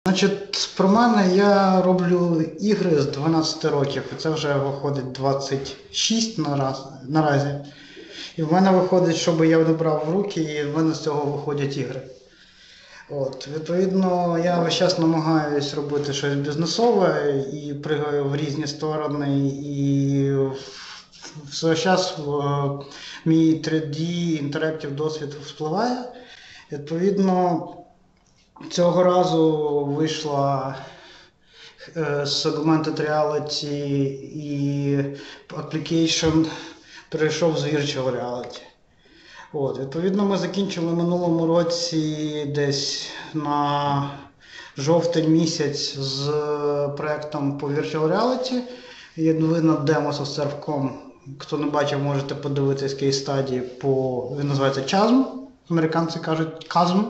Значить, про мене я роблю ігри з 12 років, і це вже виходить 26 наразі. І в мене виходить, щоб я не брав в руки, і в мене з цього виходять ігри. Відповідно, я весь час намагаюсь робити щось бізнесове і пригаю в різні сторони, і в свій час мій 3D інтерактив досвід впливає. Відповідно, цього разу вийшла з Augmented Reality і Application перейшов з Virtual Reality. Відповідно, ми закінчили минулому році десь на жовтень місяць з проєктом по Virtual Reality. Є новина демо з Serve.com. Хто не бачив, можете подивитись кейс-стадії він називається CHASM. Американці кажуть CHASM.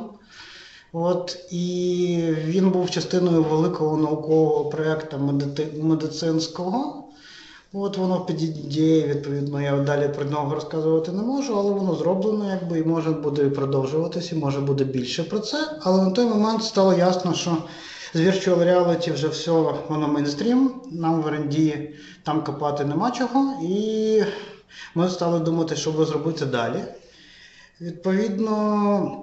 І він був частиною великого наукового проєкту медицинського. Воно під ідеєю, відповідно, я далі про нього розказувати не можу, але воно зроблено, і може буде продовжуватися, і може буде більше про це. Але на той момент стало ясно, що з Virtual Reality вже все, воно мейнстрім, нам в R&D там копати нема чого, і ми стали думати, що би зробити далі. Відповідно,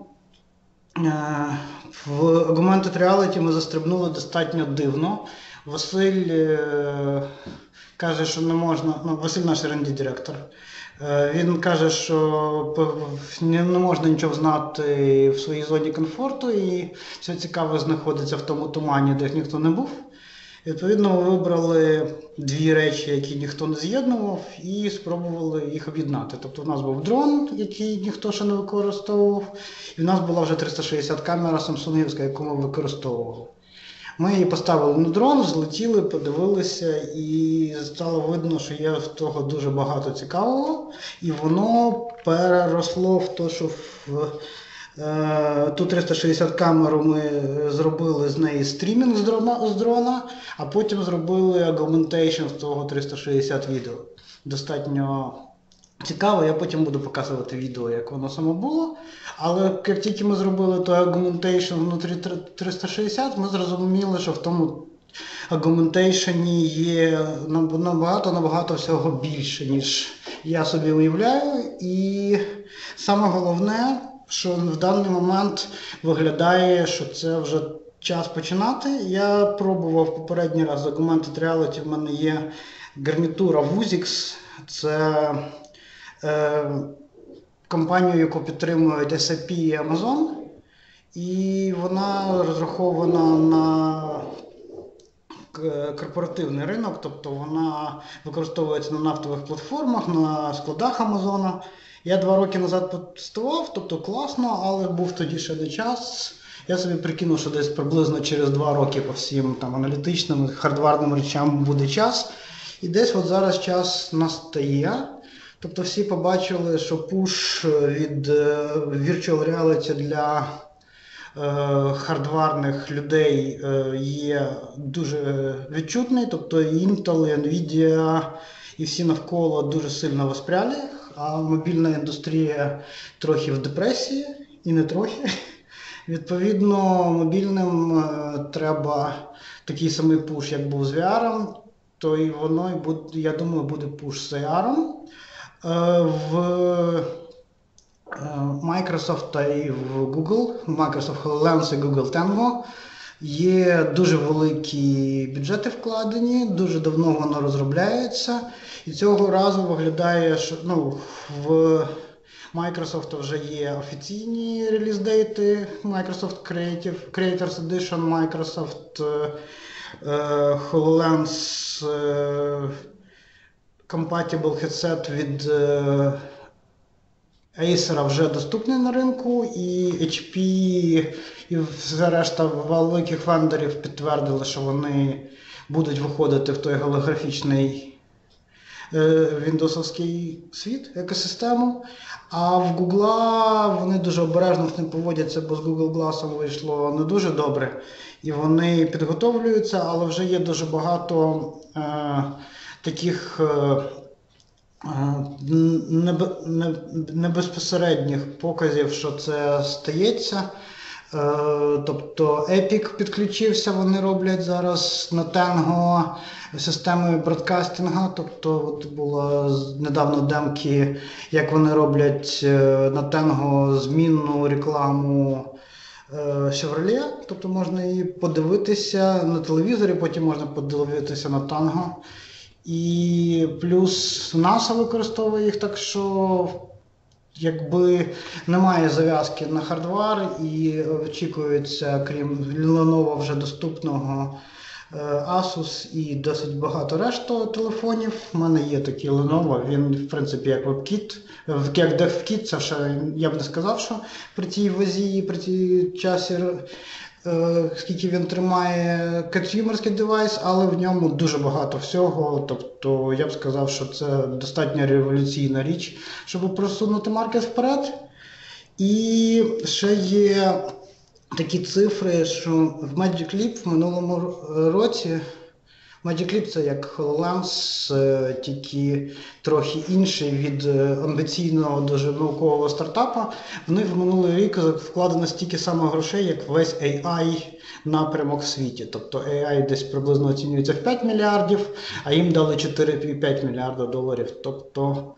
в Augmented Reality ми застрибнули достатньо дивно. Василь каже, що не можна, Василь наш R&D директор, він каже, що не можна нічого знати в своїй зоні комфорту і все цікаве знаходиться в тому тумані, де ніхто не був. Відповідно, ми вибрали дві речі, які ніхто не з'єднував, і спробували їх об'єднати. Тобто в нас був дрон, який ніхто ще не використовував, і в нас була вже 360 камера самсунгівська, яку ми використовували. Ми її поставили на дрон, злетіли, подивилися, і стало видно, що є в того дуже багато цікавого, і воно переросло в те, що ту 360 камеру ми зробили з неї стрімінг з дрона, а потім зробили augmentation з того 360 відео. Достатньо цікаво, я потім буду показувати відео, як воно саме було. Але як тільки ми зробили той augmentation внутрі 360, ми зрозуміли, що в тому augmentation є набагато всього більше, ніж я собі уявляю. І саме головне, що в даний момент виглядає, що це вже час починати. Я пробував попередній раз з Augmented Reality, в мене є гарнітура Vuzix. Це компанія, яку підтримують SAP і Amazon. І вона розрахована на корпоративний ринок, тобто вона використовується на нафтових платформах, на складах Амазона. Я 2 роки назад потестував, тобто класно, але був тоді ще не час. Я собі прикинув, що десь приблизно через 2 роки по всім аналітичним, хардварним речам буде час. І десь зараз час настає. Тобто всі побачили, що пуш від Virtual Reality для хардварних людей є дуже відчутний. Тобто і Intel, і Nvidia, і всі навколо дуже сильно воспряли, а мобільна індустрія трохи в депресії, і не трохи. Відповідно, мобільним треба такий самий пуш, як був з VR, то і воно, я думаю, буде пуш з AR. В Microsoft і в Google, Microsoft HoloLens і Google Tango є дуже великі бюджети вкладені, дуже давно воно розробляється. І цього разу виглядає, що в Microsoft вже є офіційні реліз-дейти, Microsoft Creators Edition, Microsoft HoloLens Compatible headset від Acer вже доступний на ринку, і HP і все решта великих вендорів підтвердили, що вони будуть виходити в той голографічний віндосовський світ, екосистему. А в Google вони дуже обережно з ним поводяться, бо з Google Glass вийшло не дуже добре. І вони підготовлюються, але вже є дуже багато таких небезпосередніх показів, що це стається. Тобто Epic підключився, вони роблять зараз на Tango системи бродкастингу. Тобто от було недавно демки, як вони роблять на Tango змінну рекламу Chevrolet. Тобто можна її подивитися на телевізорі, потім можна подивитися на Tango. І плюс NASA використовує їх, так що якби немає зав'язки на хардвар і очікується, крім Lenovo, вже доступного Asus і досить багато решта телефонів. У мене є такий Lenovo, він в принципі як WebKit, як DevKit, це ще я б не сказав, що при цій вазі і при цій часі, скільки він тримає консюмерський девайс, але в ньому дуже багато всього. Тобто я б сказав, що це достатньо революційна річ, щоб просунути маркет вперед. І ще є такі цифри, що в Magic Leap в минулому році, Magic Leap це як HoloLens, тільки трохи інший від амбіційного дуже наукового стартапу. В них в минулий рік вкладено стільки саме грошей, як весь AI напрямок в світі. Тобто AI десь приблизно оцінюється в 5 мільярдів, а їм дали 4,5 мільярда доларів. Тобто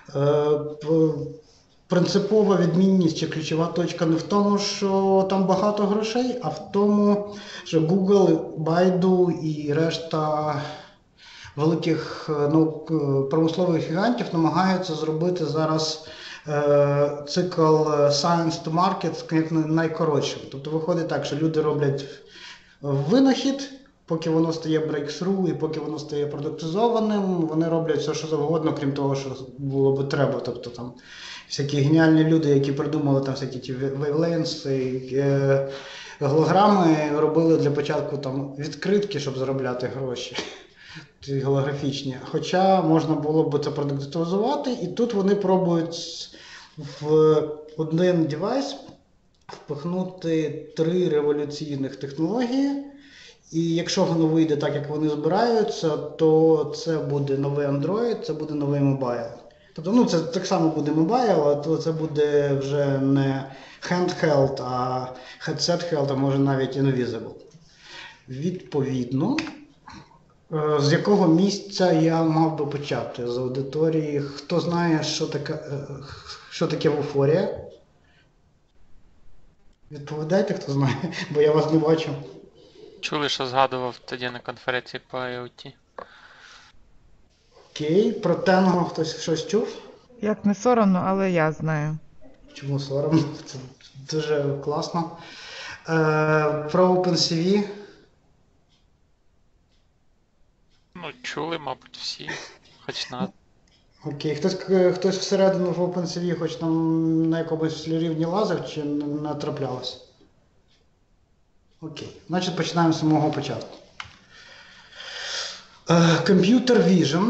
принципова відмінність чи ключова точка не в тому, що там багато грошей, а в тому, що Google, Baidu і решта великих промислових гігантів намагаються зробити зараз цикл Science to Market як найкоротшим. Тобто виходить так, що люди роблять винахід, поки воно стає breakthrough і поки воно стає продуктизованим, вони роблять все, що завгодно, крім того, що було би треба. Тобто там всякі геніальні люди, які придумали там всякі ті wavelengths і голограми, робили для початку там відкритки, щоб заробляти гроші. Голографічні. Хоча можна було б це продуктивізувати, і тут вони пробують в один девайс впихнути 3 революційних технології. І якщо воно вийде так, як вони збираються, то це буде новий Android, це буде новий мобайл. Тобто, це так само буде мобайл, але це буде вже не handheld, а headset-held, а може навіть invisible. Відповідно, з якого місця я мав би почати з аудиторії? Хто знає, що таке Vuforia? Відповідайте, хто знає, бо я вас не бачу. Чули, що згадував тоді на конференції по IoT. Окей, про Tango хтось щось чув? Як не соромно, але я знаю. Чому соромно? Це дуже класно. Про OpenCV? Чули, мабуть, всі, хоч на... Окей, хтось всередину в OpenCV хоч там на якомусь рівні лазив чи не траплялось? Окей, значить починаємо з самого початку. Computer Vision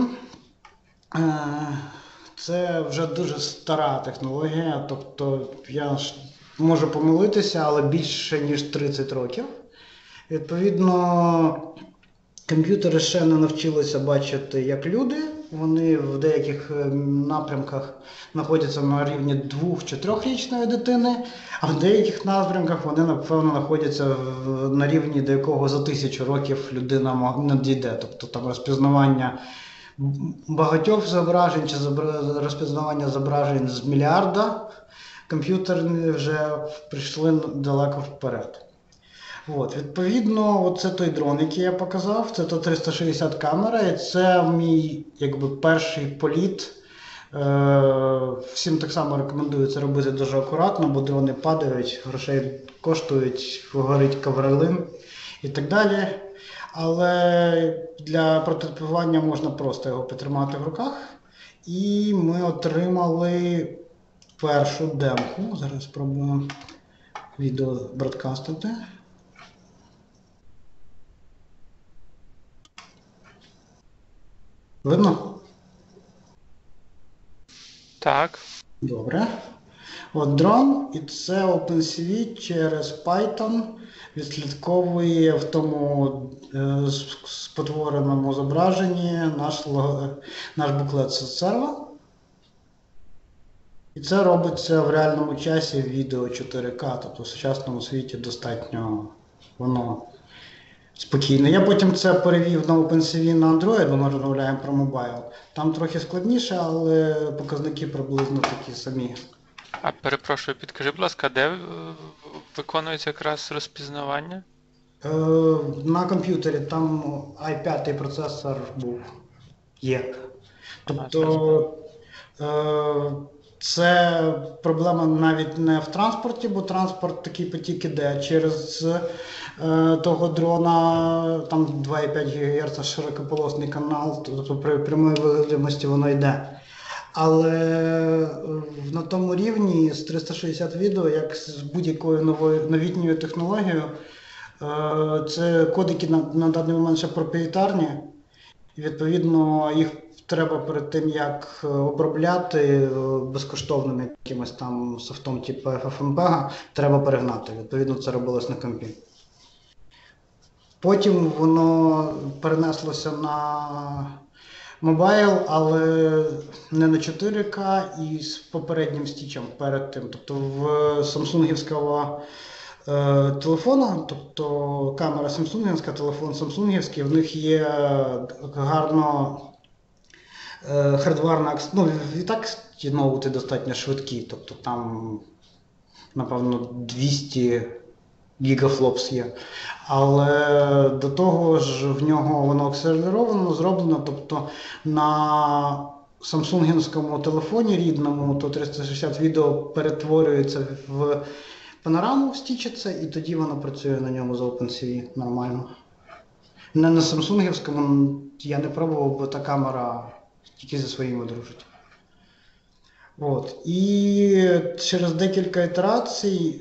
це вже дуже стара технологія, тобто я можу помилитися, але більше ніж 30 років. Відповідно, комп'ютери ще не навчилися бачити як люди, вони в деяких напрямках знаходяться на рівні 2- чи 3-річної дитини, а в деяких напрямках вони, напевно, знаходяться на рівні, до якого за 1000 років людина не дійде. Тобто там розпізнавання багатьох зображень чи розпізнавання зображень з мільярда, комп'ютери вже прийшли далеко вперед. Відповідно, це той дрон, який я показав, це то 360 камера, і це мій перший політ. Всім так само рекомендую це робити дуже акуратно, бо дрони падають, грошей коштують, горить ковролин і так далі. Але для прототипування можна просто його потримати в руках. І ми отримали першу демку. Зараз спробуємо відео бродкастити. Видно? Так. Добре. Дрон, і це OpenCV через Python відслідковує в тому спотвореному зображенні наш буклет соцсерва. І це робиться в реальному часі в відео 4К, тобто в сучасному світі достатньо воно спокійно. Я потім це перевів на OpenCV на Android, бо ми розмовляємо про мобайл. Там трохи складніше, але показники приблизно такі самі. А перепрошую, підкажи, будь ласка, де виконується якраз розпізнавання? На комп'ютері там i5 процесор був, є. Тобто це проблема навіть не в транспорті, бо транспорт такий потік іде через того дрона, там 2,5 ГГц широкополосний канал, тобто при прямої видимості воно йде. Але на тому рівні з 360 відео, як з будь-якою новітньою технологією, це кодики на даний момент ще проприєтарні, і відповідно їх треба перед тим, як обробляти безкоштовним якимось там софтом типу FFmpeg, треба перегнати. Відповідно, це робилось на компі. Потім воно перенеслося на мобайл, але не на 4К і з попереднім стічем перед тим. Тобто в самсунгівського телефона, тобто камера самсунгівська, телефон самсунгівський, в них є гарно хардварна, ну і так ті ноути достатньо швидкі, тобто там, напевно, 200 гігафлопс є. Але до того ж в нього воно акселеровано, зроблено, тобто на самсунгівському телефоні рідному, то 360 відео перетворюється в панораму, стічиться, і тоді воно працює на ньому з OpenCV нормально. Не на самсунгівському я не пробував, бо та камера тільки зі своїми дружить. От. І через декілька ітерацій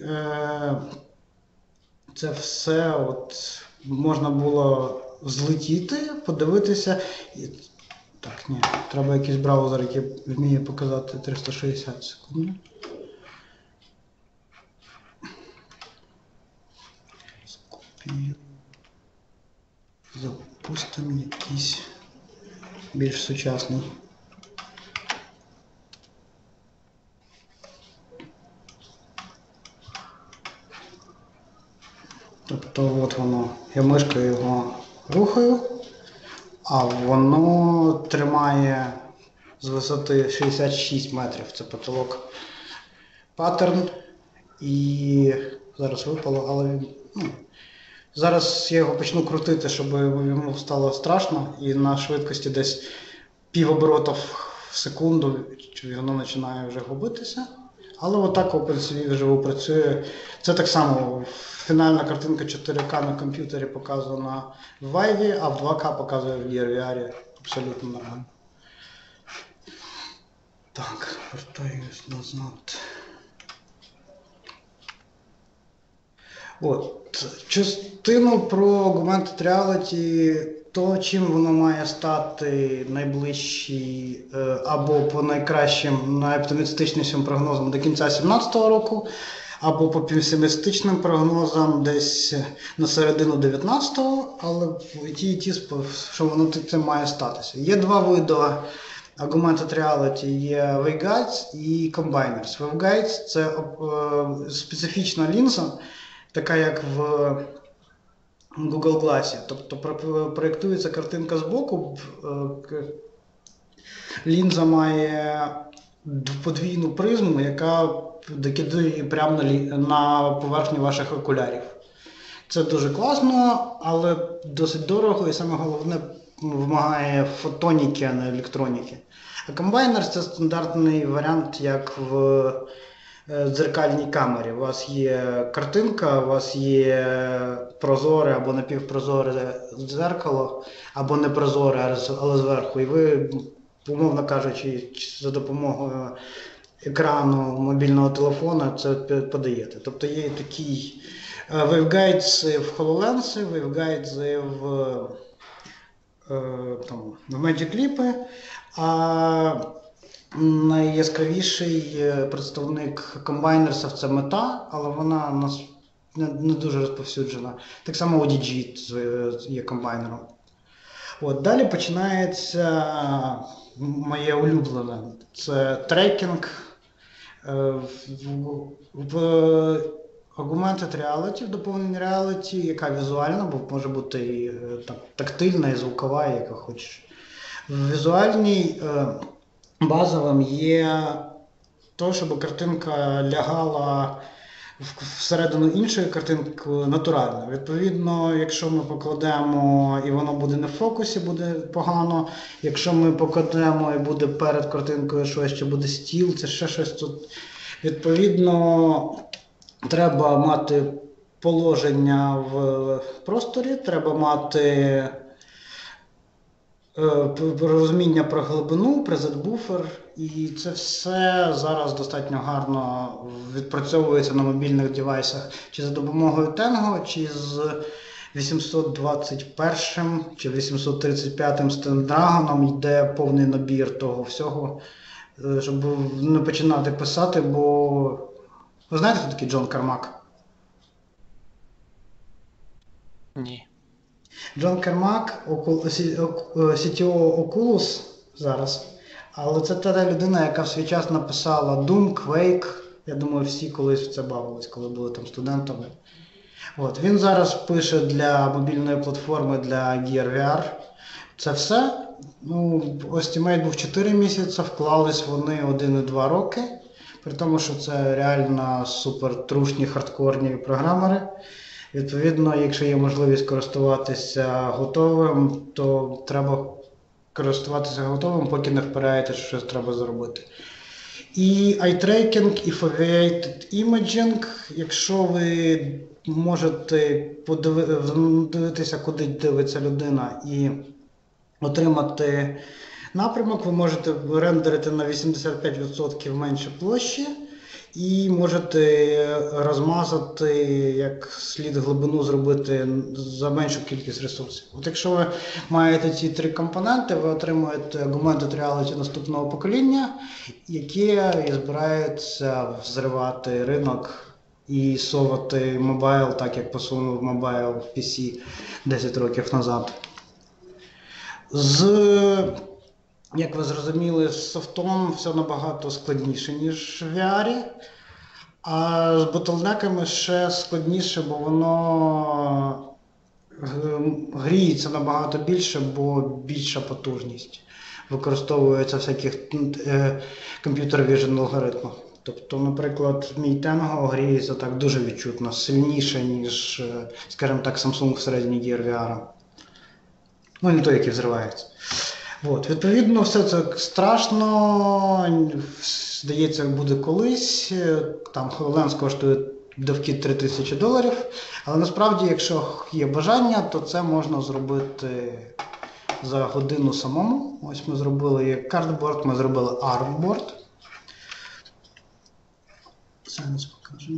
це все от можна було злетіти, подивитися. Так, ні, треба якийсь браузер, який вміє показати 360 секунд. Скопію. Запустимо якийсь більш сучасний. Тобто от воно, я мишкою його рухаю, а воно тримає з висоти 66 метрів, це потолок паттерн, і зараз випало, але зараз я його почну крутити, щоб йому стало страшно, і на швидкості десь півоборота в секунду воно починає вже губитися. Але отак OpenCV вживу працює. Це так само фінальна картинка 4К на комп'ютері показана в Vive, а в 2К показує в DRVR. Абсолютно нормально. Так, вертаюсь назад. От, частину про Augmented Reality, то чим воно має стати найближчий або по найкращим, найоптимістичнішим прогнозам до кінця 2017 року, або по песимістичним прогнозам десь на середину 19-го, але в ті, що воно цим має статися. Є два види Augmented Reality, є waveguides і combiners. Waveguides – це специфічна лінза, така як в Google Glass. Тобто проєктується картинка збоку, лінза має подвійну призму, яка докидає прямо на поверхню ваших окулярів. Це дуже класно, але досить дорого і саме головне вимагає фотоніки, а не електроніки. А комбайнер – це стандартний варіант, як в дзеркальній камері. У вас є картинка, у вас є прозоре або напівпрозоре дзеркало, або не прозоре, але зверху. І ви, умовно кажучи, за допомогою екрану мобільного телефона це подаєте. Тобто є такі waveguides в HoloLens, waveguides в Magic Leap, а найяскравіший представник комбайнерсів – це мета, але вона у нас не дуже розповсюджена. Так само ODG є комбайнером. От, далі починається моє улюблене. Це трекінг, В Augmented Reality, в доповненій реаліті, яка візуальна, бо може бути і тактильна, і звукова, яка хочеш. В візуальній базовим є то, щоб картинка лягала всередину іншої картинки натурально. Відповідно, якщо ми покладемо і воно буде не в фокусі, буде погано. Якщо ми покладемо і буде перед картинкою щось, ще буде стіл, це ще щось тут. Відповідно, треба мати положення в просторі, треба мати розуміння про глибину, презет-буфер, і це все зараз достатньо гарно відпрацьовується на мобільних девайсах чи за допомогою Tango, чи з 821 чи 835 Snapdragon йде повний набір того всього, щоб не починати писати, бо ви знаєте, хто такий Джон Кармак? Ні. Джон Кармак, CTO Oculus зараз, але це та людина, яка в свій час написала Doom, Quake. Я думаю, всі колись в це бавились, коли були там студентами. От, він зараз пише для мобільної платформи для Gear VR. Це все. Ну, Estimate був 4 місяці, вклались вони 1,2 роки. При тому, що це реально супертрушні хардкорні програмери. Відповідно, якщо є можливість користуватися готовим, то треба користуватися готовим, поки не впираєте, що щось треба зробити. І eye tracking, і foveated imaging, якщо ви можете подивитися, куди дивиться людина, і отримати напрямок, ви можете рендерити на 85% менше площі, і можете розмазати, як слід глибину зробити за меншу кількість ресурсів. От якщо ви маєте ці 3 компоненти, ви отримуєте Augmented Reality наступного покоління, яке збирається взривати ринок і совати мобайл, так як посунув мобайл в PC 10 років назад. Як ви зрозуміли, з софтом все набагато складніше, ніж в VR. А з ботлнеками ще складніше, бо воно гріється набагато більше, бо більша потужність. Використовується всяких computer vision алгоритмів. Тобто, наприклад, мій Tango гріється так дуже відчутно, сильніше, ніж, скажімо так, Samsung всередині Gear VR. Ну, не той, який взривається. От, відповідно, все це страшно, здається, буде колись, там HoloLens коштує довкід $3000, але насправді, якщо є бажання, то це можна зробити за годину самому. Ось ми зробили картборд, ми зробили армборд. Зараз покажу.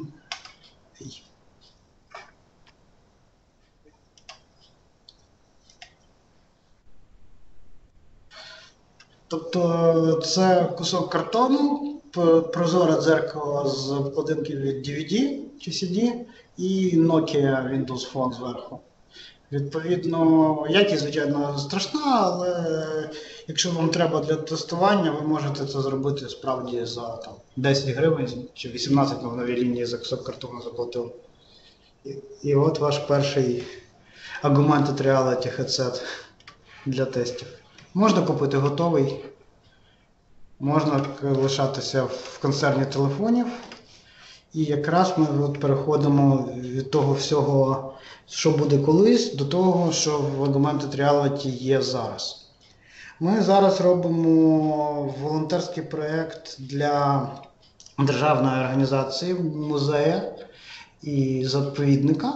Тобто це кусок картону, прозоре дзеркало з обкладинки від DVD чи CD і Nokia Windows Phone зверху. Відповідно, якість, звичайно, страшна, але якщо вам треба для тестування, ви можете це зробити справді за 10 гривень чи 18 на новій лінії за кусок картону заплатили. І от ваш перший Augmented Reality headset для тестів. Можна купити готовий, можна лишатися в концерні телефонів. І якраз ми от переходимо від того всього, що буде колись, до того, що в Augmented Reality є зараз. Ми зараз робимо волонтерський проєкт для державної організації, музею і заповідника,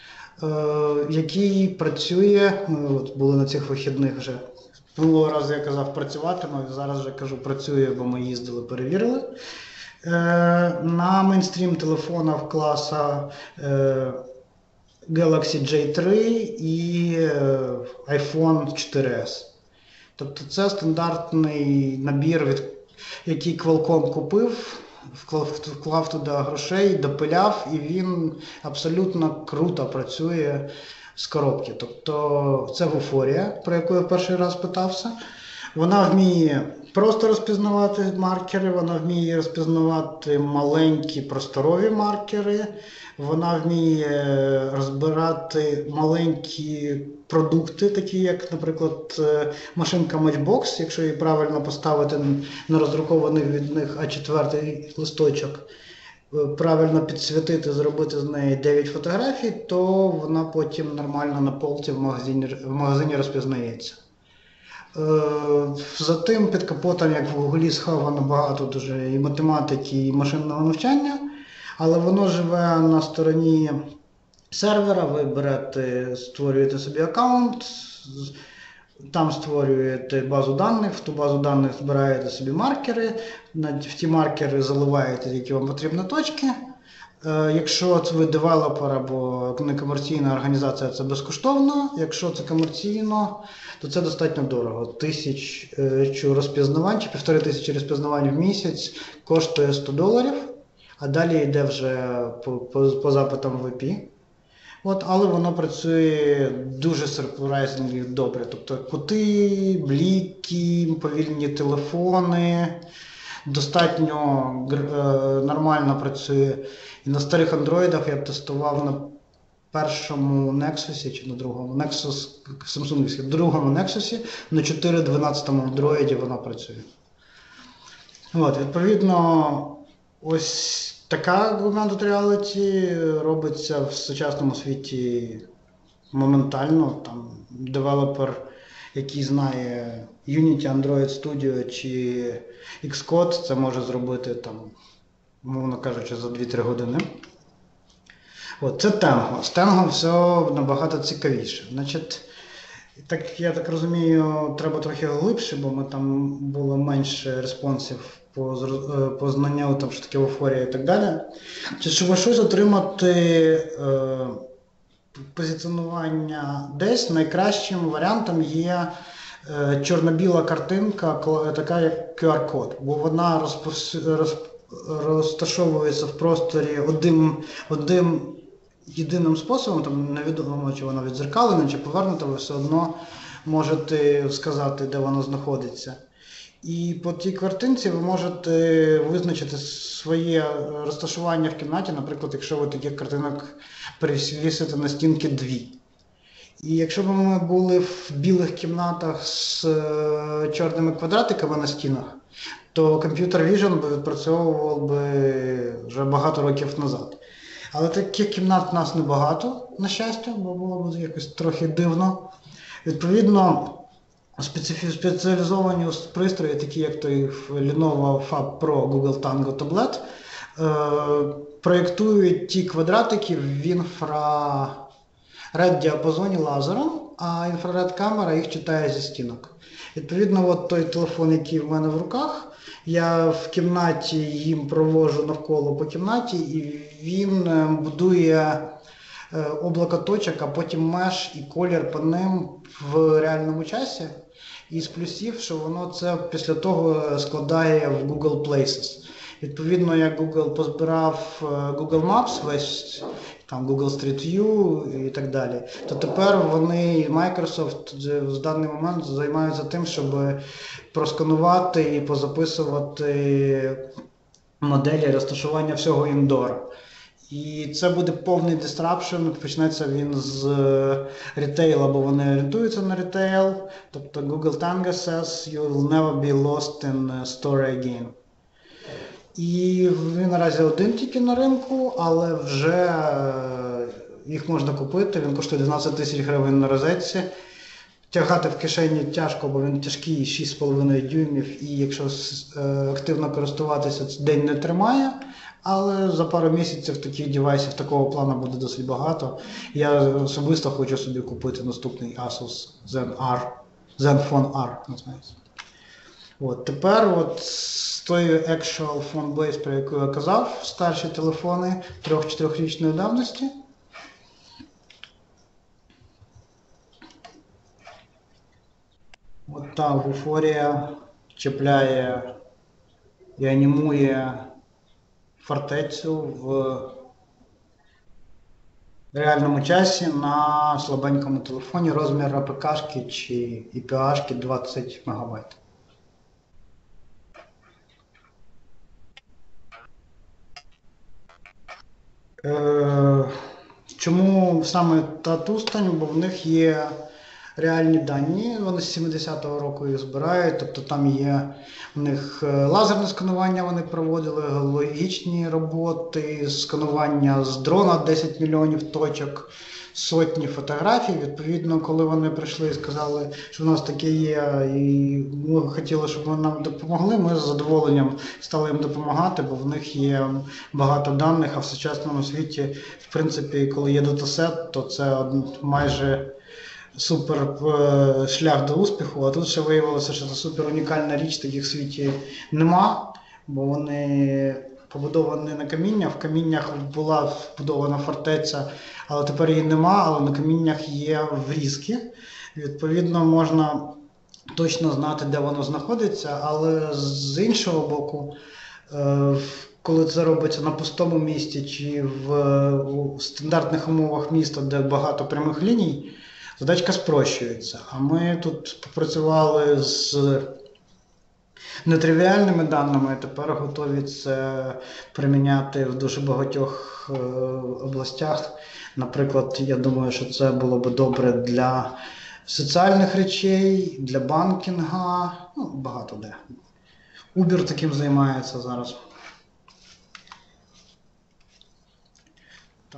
який працює, ми от були на цих вихідних вже. Минулого разу я казав працюватиме, зараз вже кажу працює, бо ми їздили, перевірили. На мейнстрім телефонах класу Galaxy J3 і iPhone 4S. Тобто це стандартний набір, який Qualcomm купив, вклав туди грошей, допиляв, і він абсолютно круто працює з коробки. Тобто це Vuforia, про яку я перший раз питався. Вона вміє просто розпізнавати маркери, вона вміє розпізнавати маленькі просторові маркери, вона вміє розбирати маленькі продукти, такі як, наприклад, машинка Matchbox, якщо її правильно поставити на роздрукований від них А4 листочок, правильно підсвітити, зробити з неї 9 фотографій, то вона потім нормально на полці в магазині розпізнається. За тим під капотом, як в Гуглі, сховано багато дуже і математики, і машинного навчання, але воно живе на стороні сервера, ви берете, створюєте собі аккаунт, там створюєте базу даних, в ту базу даних збираєте собі маркери, в ті маркери заливаєте, які вам потрібні точки. Якщо це ви девелопер або некомерційна організація, це безкоштовно. Якщо це комерційно, то це достатньо дорого. 1000 розпізнавань чи 1500 розпізнавань в місяць коштує $100, а далі йде вже по запитам в IP. Але воно працює дуже surprisingly добре. Тобто кути, бліки, повільні телефони, достатньо нормально працює. І на старих андроїдах я тестував на першому Nexus чи на другому, Samsung, другому Nexus, на 4.12 андроїді вона працює. Відповідно, ось така augmented reality робиться в сучасному світі моментально. Там девелопер, який знає Unity, Android Studio чи Xcode, це може зробити, мовно кажучи, за 2-3 години. Це Tango. З Tango все набагато цікавіше. Я так розумію, треба трохи глибше, бо там було менше респонсів по знанню, що таке еуфорія і так далі. Щоб щось отримати позиціонування десь, найкращим варіантом є чорно-біла картинка, така як QR-код, бо вона розташовується в просторі одним єдиним способом, там невідомо, чи вона віддзеркалена, чи повернута, ви все одно можете сказати, де вона знаходиться. І по тій картинці ви можете визначити своє розташування в кімнаті, наприклад, якщо ви таких картинок перевісите на стінки 2. І якщо б ми були в білих кімнатах з чорними квадратиками на стінах, то Computer Vision би відпрацьовував вже багато років назад. Але таких кімнат в нас небагато, на щастя, бо було б якось трохи дивно. Відповідно, спеціалізовані пристрої, такі як той Lenovo Fab Pro Google Tango Tablet, проєктують ті квадратики в інфраред-діапазоні лазером, а інфраред-камера їх читає зі стінок. Відповідно, той телефон, який в мене в руках, я в кімнаті їм проводжу навколо по кімнаті, і він будує облако точок, а потім меш і колір по ним в реальному часі. І з плюсів, що воно це після того складає в Google Places. Відповідно, як Google позбирав Google Maps, весь там Google Street View і так далі, то тепер вони, Microsoft, в даний момент займаються тим, щоб просканувати і позаписувати моделі розташування всього індор. І це буде повний disruption, почнеться він з ретейла, бо вони орієнтуються на ретейл. Тобто Google Tango says you will never be lost in store again. І він наразі один тільки на ринку, але вже їх можна купити, він коштує 12 тисяч гривень на розетці. Тягати в кишені тяжко, бо він тяжкий, 6,5 дюймів, і якщо активно користуватися, це день не тримає. Але за пару місяців таких девайсів такого плану буде досить багато. Я особисто хочу собі купити наступний Asus Zenfone R. Називається. Тепер з тою Actual Phone Base, про яку я казав, старші телефони 3-4-річної давності. Та еуфорія чіпляє і анімує фортецю в реальному часі на слабенькому телефоні, розмір АПК-шки чи IPA-шки 20 МБ. Е, Чому саме та Тустань? Бо в них є реальні дані, вони з 70-го року їх збирають, тобто там є в них лазерне сканування вони проводили, геологічні роботи, сканування з дрона 10 мільйонів точок, сотні фотографій. Відповідно, коли вони прийшли і сказали, що в нас таке є, і ми хотіли, щоб вони нам допомогли, ми з задоволенням стали їм допомагати, бо в них є багато даних, а в сучасному світі, в принципі, коли є датасет, то це майже супер шлях до успіху, а тут ще виявилося, що це супер унікальна річ, таких в світі нема, бо вони побудовані на каміння. В каміннях була вбудована фортеця, але тепер її нема, але на каміннях є врізки. Відповідно, можна точно знати, де воно знаходиться, але з іншого боку, коли це робиться на пустому місці чи у стандартних умовах міста, де багато прямих ліній, задачка спрощується. А ми тут попрацювали з нетривіальними даними, тепер готові це приміняти в дуже багатьох областях. Наприклад, я думаю, що це було б добре для соціальних речей, для банкінга, ну, багато де. Uber таким займається зараз. Так.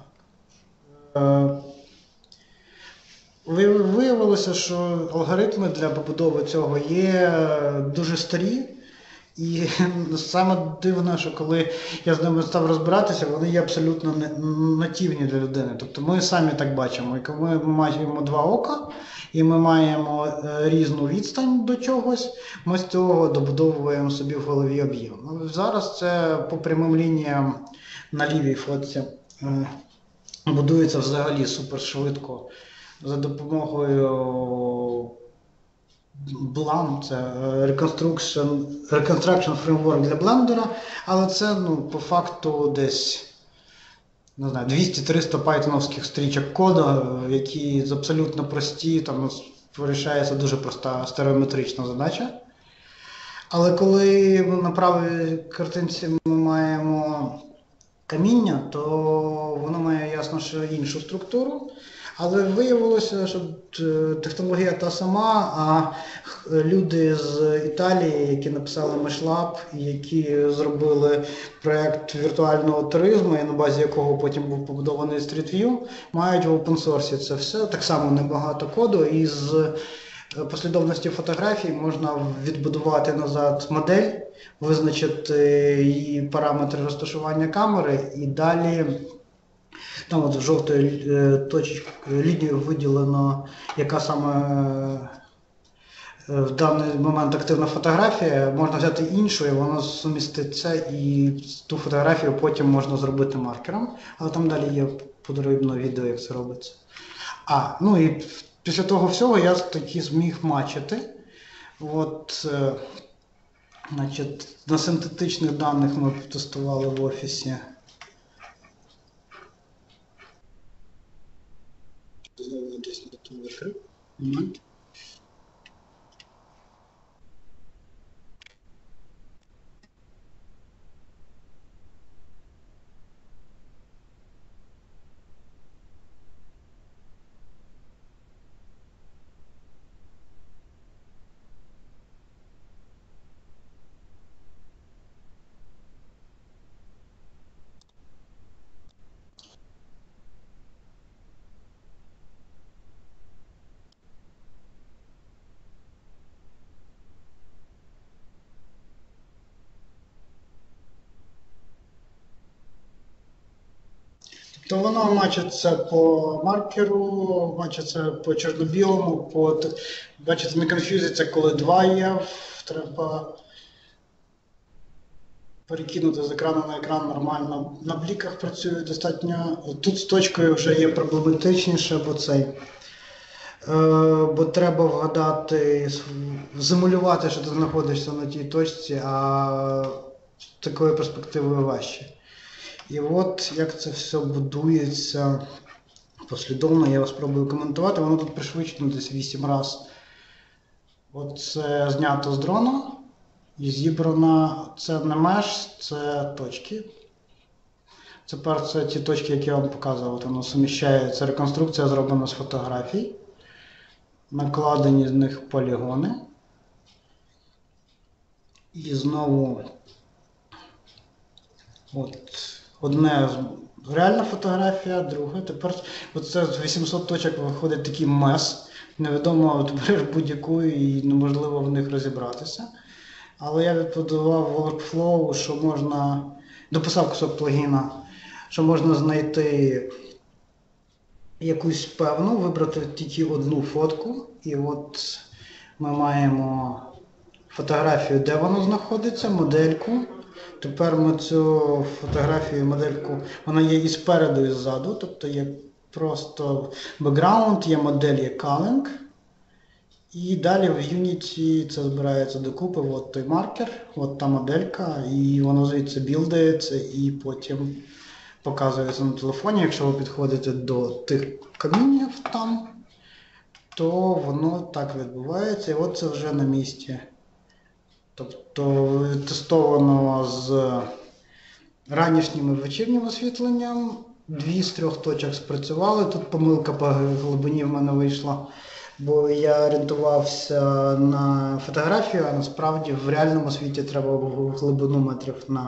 Виявилося, що алгоритми для побудови цього є дуже старі. І саме дивно, що коли я з ними став розбиратися, вони є абсолютно нативні для людини. Тобто ми самі так бачимо. І ми маємо два ока, і ми маємо різну відстань до чогось, ми з цього добудовуємо собі в голові об'єм. Ну, зараз це по прямим лініям на лівій фотці будується взагалі супершвидко за допомогою BLAM, це Reconstruction Framework для блендера, але це по факту десь не знаю, 200-300 пайтоновських стрічок коду, які абсолютно прості, там вирішається дуже проста стереометрична задача. Але коли на правій картинці ми маємо каміння, то воно має ясно, що іншу структуру. Але виявилося, що технологія та сама, а люди з Італії, які написали MeshLab, які зробили проєкт віртуального туризму, на базі якого потім був побудований Street View, мають в open source це все, так само небагато коду, і з послідовності фотографій можна відбудувати назад модель, визначити її параметри розташування камери і далі. Там от жовтою лінією виділено, яка саме в даний момент активна фотографія. Можна взяти іншу, і воно суміститься, і ту фотографію потім можна зробити маркером. Але там далі є подробне відео, як це робиться. Ну і після того всього я таки зміг мачити. От, значить, на синтетичних даних ми тестували в офісі. Знову десь не ту закрив. Момент. То воно мачиться по маркеру, мачиться по чорно-білому, бачите, не конфюзиться, коли два є, треба перекинути з екрану на екран нормально. На бліках працює достатньо. Тут з точкою вже є проблематичніше, бо треба вгадати, зимулювати, що ти знаходишся на тій точці, а з такою перспективою важче. І от як це все будується послідовно, я спробую коментувати. Воно тут пришвидшено десь 8 разів. От це знято з дрона і зібрано, це не меш, це точки. Тепер це ті точки, які я вам показував. Воно суміщає, це реконструкція зроблена з фотографій. Накладені з них полігони. І знову от, одне реальна фотографія, друге. Тепер оце з 800 точок виходить такий мес. Невідомо тепер будь-яку і неможливо в них розібратися. Але я відбудував workflow, що можна, дописав кусок плагіна, що можна знайти якусь певну, вибрати тільки одну фотку. І от ми маємо фотографію, де воно знаходиться, модельку. Тепер ми цю фотографію, модельку, вона є і спереду, і ззаду, тобто є просто бекграунд, є модель, є culling. І далі в Unity це збирається докупи, от той маркер, от та моделька, і воно звідси білдається і потім показується на телефоні. Якщо ви підходите до тих камінів там, то воно так відбувається, і от це вже на місці. Тобто тестовано з ранішнім і вечірнім освітленням. 2 з 3 точок спрацювали. Тут помилка по глибині в мене вийшла, бо я орієнтувався на фотографію, а насправді в реальному світі треба глибину метрів на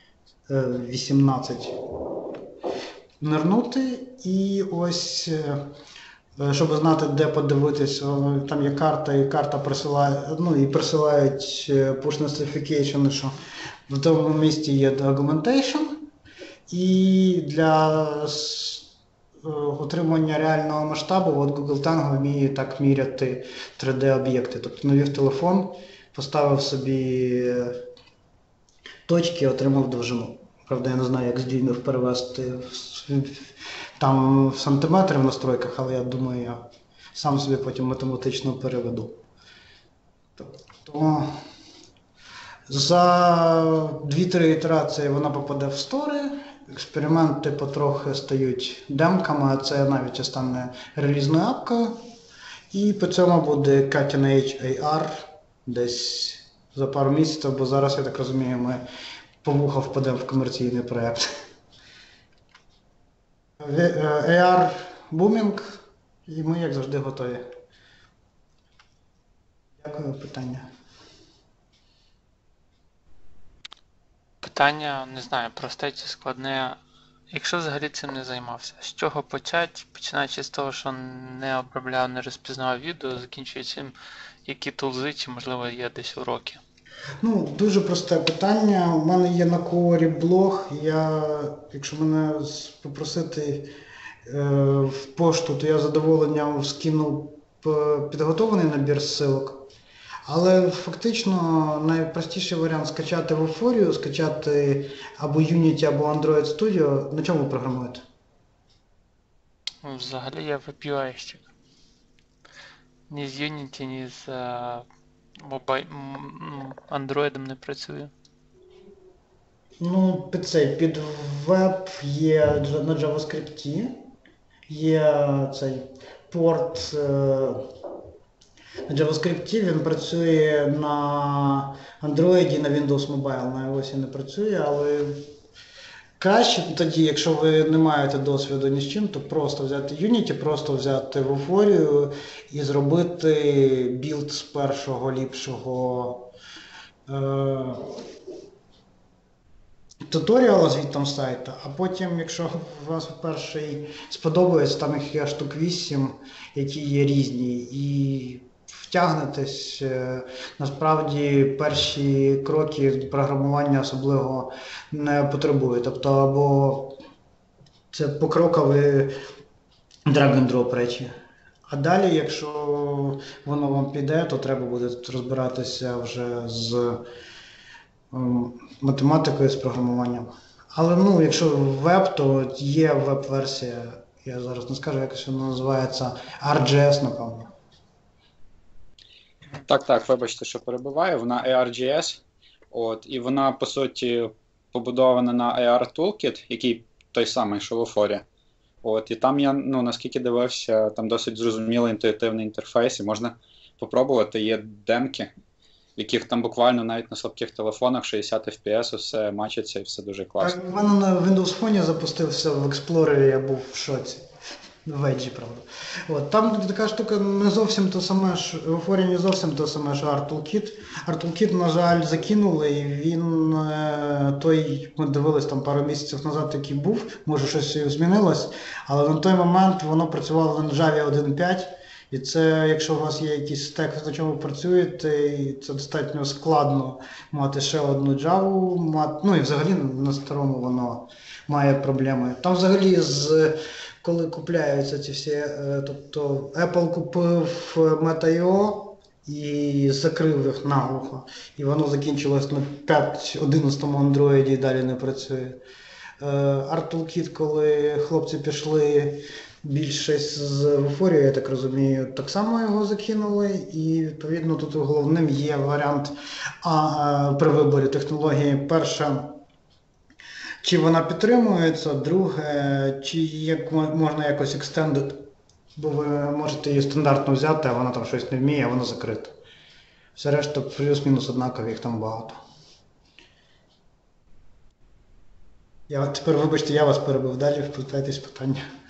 18 нирнути. І ось, щоб знати, де подивитись, там є карта, і карта присилає, і присилають push notification, що в тому місці є augmentation. І для отримання реального масштабу от Google Tango вміє так міряти 3D-об'єкти. Тобто навів телефон, поставив собі точки, отримав довжину. Правда, я не знаю, як з дюймів перевести там в сантиметри в настройках, але я думаю, я сам собі потім математично переведу. Тобто за 2-3 ітерації вона попаде в стори. Експерименти потрохи стають демками, а це навіть стане релізною апкою. І по цьому буде Cutting Edge AR десь за пару місяців, бо зараз, я так розумію, ми по вуха впадемо в комерційний проєкт. AR бумінг, і ми, як завжди, готові. Дякую, питання. Питання, не знаю, просте чи складне. Якщо взагалі цим не займався, з чого почати, починаючи з того, що не обробляв, не розпізнавав відео, закінчуючи цим, які тулзи, чи, можливо, є десь уроки? Дуже просте питання. У мене є на Quora блог. Якщо мене попросити в пошту, то я з задоволенням скину підготовлений набір ссылок. Але фактично найпростіший варіант скачати в Euphoria, скачати або Unity, або Android Studio. На чому ви програмуєте? Взагалі я WebUI-щик. Ні з Unity, ні з Android не працюю. Під веб є на JavaScript, є цей порт на JavaScript, він працює на Android, на Windows Mobile, на iOS не працює, але краще тоді, якщо ви не маєте досвіду ні з чим, то просто взяти Unity, просто взяти в Euphoria і зробити білд з першого ліпшого туторіала звідти сайту, а потім, якщо у вас перший сподобається, там їх є штук 8, які є різні, і втягнетесь, насправді перші кроки програмування особливо не потребує. Тобто, або це покрокові drag-and-drop речі. А далі, якщо воно вам піде, то треба буде розбиратися вже з математикою, з програмуванням. Але якщо веб, то є веб-версія, я зараз не скажу, як вона називається, RGS, напевно. Так, вибачте, що перебиваю, вона ARGS, і вона, по суті, побудована на AR Toolkit, який той самий, що в Euphoria. І там я, наскільки дивився, там досить зрозумілий інтуїтивний інтерфейс, і можна попробувати, є демки. яких там буквально навіть на слабких телефонах 60 FPS, все мачиться і все дуже класно. Так, в мене на Windows Phone запустився в Explorer, я був в шоці. В Edge, правда. От, там така штука не зовсім то саме, в Euphoria не зовсім то саме, що ArtToolkit. ArtToolkit, на жаль, закинули, і він той, ми дивились там пару місяців назад, який був, може щось і змінилось, але на той момент воно працювало на Java 1.5. І це, якщо у вас є якийсь стек, на чому ви працюєте, і це достатньо складно мати ще одну Java, ну і взагалі на старому воно має проблеми. Там взагалі, коли купляються ці всі, тобто Apple купив Meta.io і закрив їх наглухо, і воно закінчилось на 5.11 Android і далі не працює. ArtToolkit, коли хлопці пішли більшість з Euphoria, я так розумію, так само його закинули, і відповідно тут головним є варіант при виборі технології. Перше, чи вона підтримується, друге, чи можна якось extended, бо ви можете її стандартно взяти, а вона там щось не вміє, а вона закрита. Все решта плюс-мінус однакові, їх там багато. Тепер, вибачте, я вас перебив, далі вплітайтесь питання.